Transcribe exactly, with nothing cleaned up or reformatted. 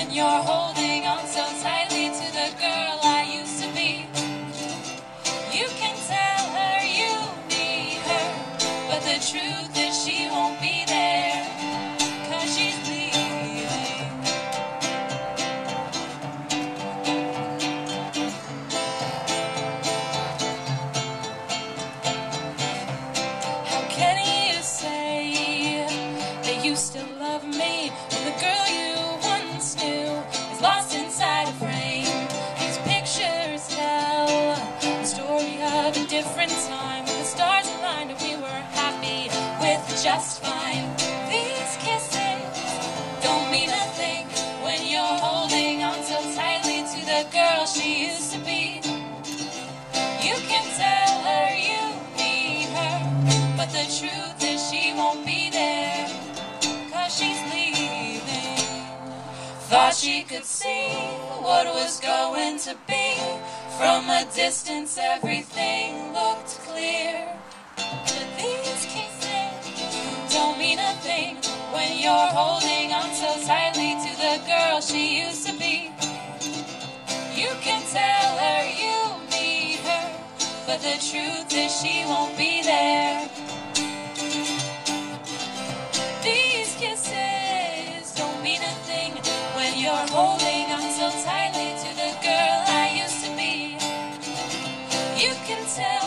when you're holding on so tightly to the girl I used to be. You can tell her you need her, but the truth is she won't be there, 'cause she's leaving. How can you say that you still love me when the girl you once knew is lost inside a frame? These pictures tell the story of a different time, when the stars aligned and we were happy with just fine. These kisses don't mean a thing when you're holding on so tightly to the girl she used to be. You can tell her you need her, but the truth is she won't be there, 'cause she's leaving. Thought she could see what was going to be. From a distance everything looked clear. But these kisses don't mean a thing when you're holding on so tightly to the girl she used to be. You can tell her you need her, but the truth is she won't be there. These kisses don't mean a thing when you're holding on so tightly to the girl I used to be. You can tell